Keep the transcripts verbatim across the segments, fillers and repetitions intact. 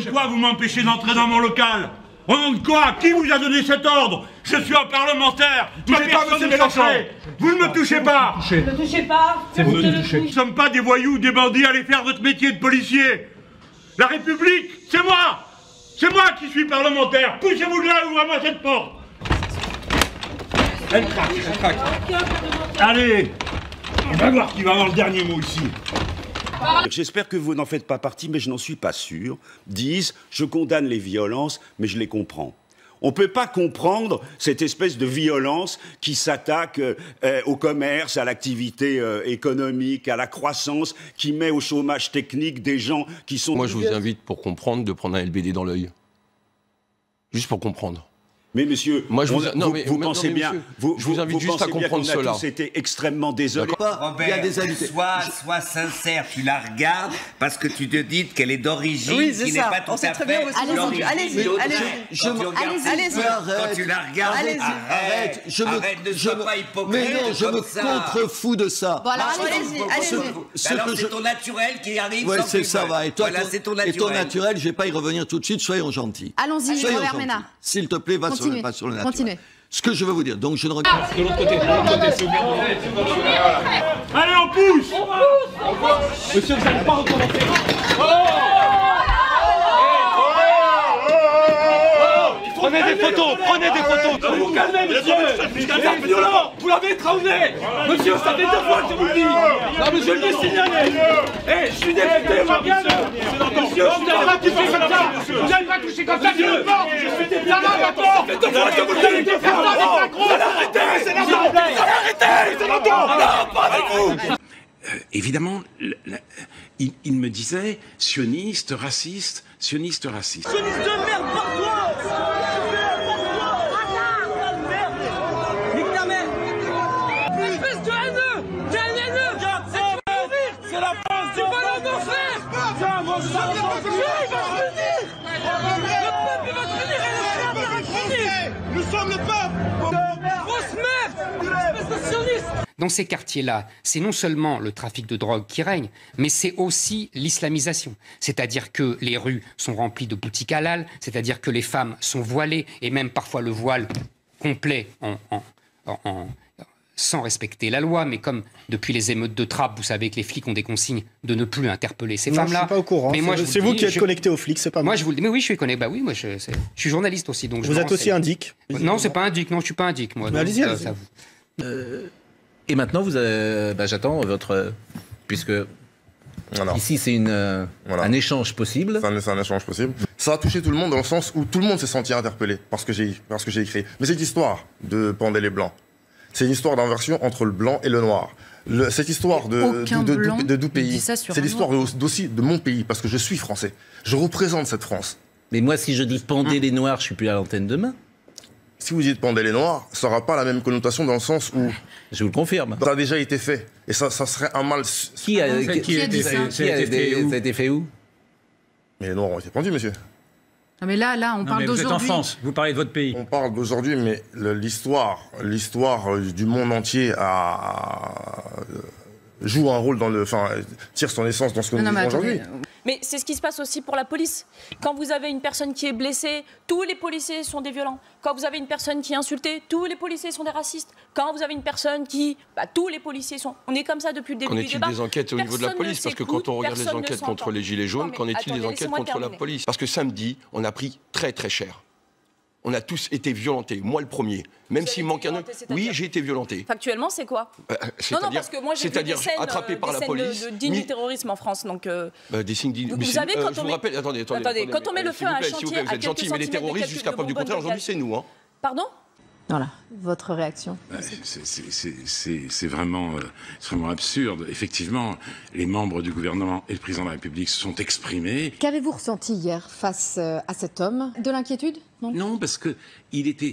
de quoi vous m'empêchez d'entrer dans mon local? Au nom de quoi? Qui vous a donné cet ordre? Je suis un parlementaire. Touchez pas, monsieur Mélenchon. Vous ne me touchez pas. Ne me touchez pas. C'est vous qui me touchez. Nous ne sommes pas des voyous, des bandits, allez faire votre métier de policier. La République, c'est moi. C'est moi qui suis parlementaire. Poussez-vous de là, ouvrez-moi cette porte. Elle craque, elle craque. Allez, on va voir qui va avoir le dernier mot ici. J'espère que vous n'en faites pas partie, mais je n'en suis pas sûr. Disent, je condamne les violences, mais je les comprends. On ne peut pas comprendre cette espèce de violence qui s'attaque euh, au commerce, à l'activité euh, économique, à la croissance, qui met au chômage technique des gens qui sont... Moi, je vous invite, pour comprendre, de prendre un L B D dans l'œil. Juste pour comprendre. Mais monsieur, moi, je vous, on, non, vous, mais, vous non, pensez mais bien, monsieur, vous, je vous invite vous juste à comprendre bien cela. C'était extrêmement désolé. Robert, il y a des invités. Sois, sois sincère, tu la regardes parce que tu te dis qu'elle est d'origine, oui, qui n'est pas tout à fait Allez-y, allez-y, allez-y. Allez-y, quand tu la regardes, allez-y, arrête, je me, arrête, ne sois pas hypocrite. Mais non, je me contrefous de ça. Bon, alors allez-y, allez-y. Alors c'est ton naturel qui arrive. Ouais, c'est ça, va. Et toi, ton naturel, je ne vais pas y revenir tout de suite, soyons gentils. Allons-y, Robert Ménard. S'il te plaît, va sur le naturel. Continuez. Ce que je veux vous dire, donc je ne regarde de l'autre côté, de l'autre côté, c'est allez, on pousse. On pousse, on pousse. Monsieur, vous n'allez pas recommencer. Oh prenez des photos, prenez des photos. Vous vous calmez, monsieur. C'est violent. Vous l'avez étranglé. Monsieur, ça fait deux fois que je vous le dis. Non, mais je le dis signaler. Eh, je suis député, moi, monsieur. Monsieur, vous n'allez pas toucher comme ça. Vous n'allez pas toucher comme ça. Je le porte. Je suis député. Ça va, maintenant. Ça fait deux fois que vous le dites. Arrêtez, c'est longtemps. Arrêtez, c'est longtemps. Non, pas avec vous. Euh, évidemment, le, le, il, il me disait sioniste, raciste, sioniste, raciste. Sioniste de merde, par toi. Nique ta mère. Espèce de haineux. T'es un haineux. C'est la France. C'est pas là, mon frère. Tiens, mon frère, il va venir. Le peuple, il va venir et le peuple va venir. Nous sommes le peuple. Grosse merde. Espèce de sioniste. Dans ces quartiers-là, c'est non seulement le trafic de drogue qui règne, mais c'est aussi l'islamisation. C'est-à-dire que les rues sont remplies de boutiques halal, c'est-à-dire que les femmes sont voilées, et même parfois le voile complet en, en, en, en, sans respecter la loi. Mais comme depuis les émeutes de Trappes, vous savez que les flics ont des consignes de ne plus interpeller ces femmes-là. Je ne suis pas au courant. C'est vous, vous qui êtes je... connecté aux flics, c'est pas moi. Moi, je vous le dis. Mais oui, je suis connecté. Bah oui, moi, je, je suis journaliste aussi. Donc vous je êtes aussi indique. Non, c'est pas indique. Non, je suis pas indique. Moi. Allez-y, allez-y. Euh... Et maintenant, vous avez, bah, j'attends votre... Puisque alors, ici, c'est une, voilà. un échange possible. C'est un, un échange possible. Ça a touché tout le monde dans le sens où tout le monde s'est senti interpellé par ce que j'ai écrit. Mais c'est une histoire de Pandel et Blanc. C'est une histoire d'inversion entre le blanc et le noir. Le, cette histoire de, de, de, de, de doux pays, c'est l'histoire aussi de mon pays, parce que je suis français. Je représente cette France. Mais moi, si je dis Pandel et Noir, je suis plus à l'antenne demain. Si vous dites Pandel et Noir, ça n'aura pas la même connotation dans le sens où... Je vous le confirme. Ça a déjà été fait. Et ça, ça serait un mal... Qui a, ah, qui, qui a dit ça? Ça a été fait où? Mais les Noirs ont été pendus, monsieur. Non mais là, là, on non, parle d'aujourd'hui. Vous êtes en France, vous parlez de votre pays. On parle d'aujourd'hui, mais l'histoire, l'histoire du monde entier a... joue un rôle dans le... Enfin, tire son essence dans ce que non, nous vivons aujourd'hui. Mais c'est ce qui se passe aussi pour la police. Quand vous avez une personne qui est blessée, tous les policiers sont des violents. Quand vous avez une personne qui est insultée, tous les policiers sont des racistes. Quand vous avez une personne qui... Bah, tous les policiers sont... On est comme ça depuis le début du débat. Qu'en est-il des enquêtes au niveau de la police? Parce que quand on regarde les enquêtes contre les Gilets jaunes, qu'en est-il des enquêtes contre la police? Parce que samedi, on a pris très très cher. On a tous été violentés, moi le premier. Même s'il manque un... Oui, j'ai été violenté. Factuellement, c'est quoi? euh, Non, non, parce que moi j'ai vu des scènes, attrapé par des la police, de, de digne mi... terrorisme en France. Donc, euh... bah, des signes Vous, vous savez, quand euh, on je vous met... rappelle, attendez, attendez, attendez, attendez, quand on met le feu à un chantier, vous êtes gentil, mais les terroristes, jusqu'à preuve du contraire, aujourd'hui, c'est nous. Hein. Pardon? Voilà, votre réaction. C'est vraiment, euh, vraiment absurde. Effectivement, les membres du gouvernement et le président de la République se sont exprimés. Qu'avez-vous ressenti hier face à cet homme? De l'inquiétude? Non, non, parce qu'il était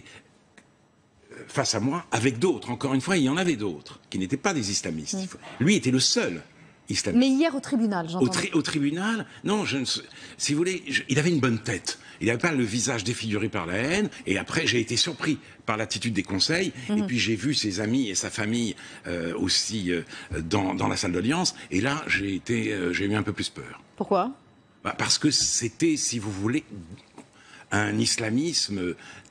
face à moi avec d'autres. Encore une fois, il y en avait d'autres qui n'étaient pas des islamistes. Mmh. Lui était le seul islamiste. Mais hier au tribunal, j'entends. Au, tri au tribunal, non, je ne, si vous voulez, je, il avait une bonne tête. Il n'avait pas le visage défiguré par la haine. Et après, j'ai été surpris par l'attitude des conseils. Mmh. Et puis, j'ai vu ses amis et sa famille euh, aussi euh, dans, dans la salle d'audience. Et là, j'ai été, euh, j'ai eu un peu plus peur. Pourquoi? Bah, parce que c'était, si vous voulez, un islamisme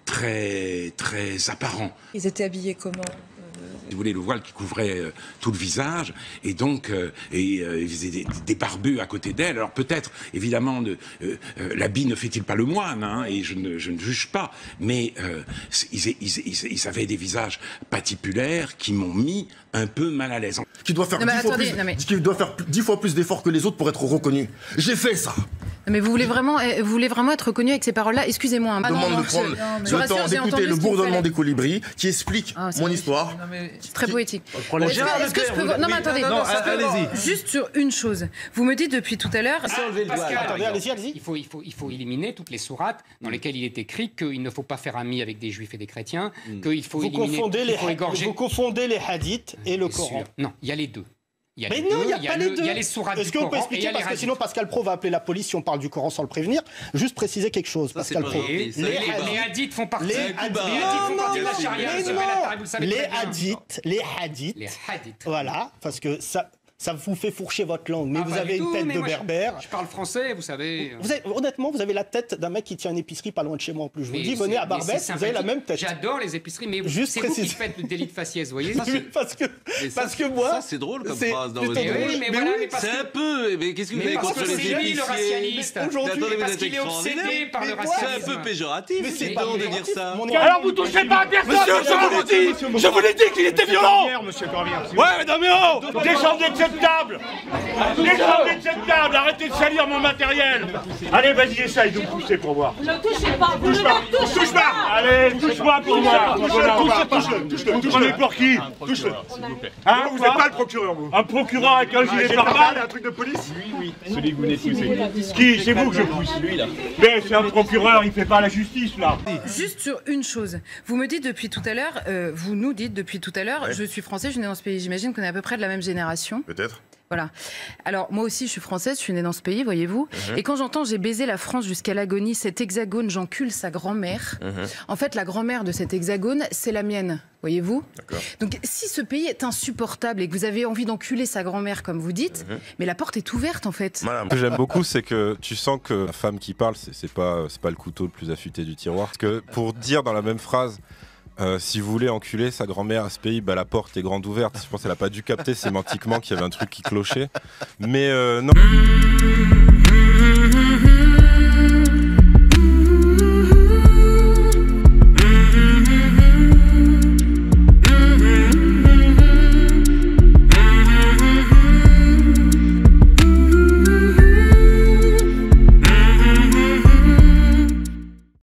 très, très apparent. Ils étaient habillés comment ? Vous voulez, le voile qui couvrait euh, tout le visage, et donc euh, et, euh, ils faisaient des, des barbus à côté d'elle. Alors peut-être, évidemment, de, euh, euh, l'habit ne fait-il pas le moine, hein, et je ne, je ne juge pas, mais euh, ils, ils, ils, ils avaient des visages patibulaires qui m'ont mis un peu mal à l'aise. Qui doit faire, non, dix, attendez, fois plus, mais... qui doit faire dix fois plus d'efforts que les autres pour être reconnu. J'ai fait ça. Mais vous voulez vraiment, vous voulez vraiment être reconnu avec ces paroles-là? Excusez-moi. Hein. Je demande ah non, de prendre non, le temps d'écouter le bourdonnement des colibris qui explique ah, mon histoire. C'est très poétique. Est-ce que, est-ce que je peux... Non mais attendez, non, allez-y. Juste sur une chose. Vous me dites depuis tout à l'heure... Attendez, allez-y, allez-y. Il faut, il, faut, il faut éliminer toutes les sourates dans lesquelles il est écrit qu'il ne faut pas faire ami avec des juifs et des chrétiens, qu'il faut vous éliminer... Confondez il les, faut égorger... Vous confondez les hadiths et le Coran. Non, il y a les deux. Il y a mais les non, deux, il n'y a pas les deux. Il y a les sourates Est-ce que vous pouvez expliquer, parce que sinon Pascal Pro va appeler la police si on parle du Coran sans le prévenir. Juste préciser quelque chose, ça, Pascal Pro. Les, les, les hadiths font partie, les hadiths, hadiths, les hadiths font partie de la charia. Mais non, les hadiths, les hadiths, les hadiths. Voilà, parce que ça... Ça vous fait fourcher votre langue, mais ah, vous avez une tout, tête de berbère. Je, je parle français, vous savez. Vous avez, honnêtement, vous avez la tête d'un mec qui tient une épicerie pas loin de chez moi en plus. Je vous dis, venez à Barbès, vous avez la même tête. J'adore les épiceries, mais c'est vous qui faites le délit de faciès, vous voyez. Ça, parce que, parce que moi. Ça, c'est drôle comme phrase dans votre oui, mais voilà, mais c'est un peu. Mais qu'est-ce que vous avez contre les épiciers? le racialiste. Aujourd'hui, parce qu'il est obsédé par le racialisme. C'est un peu péjoratif. Mais c'est pas de dire ça. Alors vous touchez pas à personne. Monsieur, je vous l'ai dit. Je vous l'ai dit qu'il était violent. Monsieur Corbière. Ouais, mais non mais oh. Descendez de cette table. Descendez de cette table, arrêtez de salir mon matériel. Allez, vas-y, essaye de me pousser pour voir. Ne touchez pas, vous touche ne pas, me touchez touche pas. Allez, touche-moi pour voir. Touche-le, touche-le, touche-le. Vous prenez pour qui? Touche-le. Hein, vous n'êtes pas le procureur, vous. Un procureur avec un gilet pare-balles? Un truc de police? Oui, oui. Celui que vous venez de pousser. Qui? C'est vous que je pousse. Lui, là. Mais c'est un procureur, il fait pas la justice, là. Juste sur une chose. Vous me dites depuis tout à l'heure, euh, vous nous dites depuis tout à l'heure, je suis français, je suis né dans ce pays. J'imagine qu'on est à peu près de la même génération. Peut-être. Voilà. Alors, moi aussi, je suis française, je suis née dans ce pays, voyez-vous. Mmh. Et quand j'entends « j'ai baisé la France jusqu'à l'agonie, cet hexagone, j'encule sa grand-mère mmh. », en fait, la grand-mère de cet hexagone, c'est la mienne, voyez-vous. Donc, si ce pays est insupportable et que vous avez envie d'enculer sa grand-mère, comme vous dites, mmh. mais la porte est ouverte, en fait. Ce que j'aime beaucoup, c'est que tu sens que la femme qui parle, c'est pas, c'est pas le couteau le plus affûté du tiroir. Parce que pour dire dans la même phrase... Euh, si vous voulez enculer sa grand-mère à ce pays, bah, la porte est grande ouverte. Je pense qu'elle n'a pas dû capter sémantiquement qu'il y avait un truc qui clochait. Mais euh, non.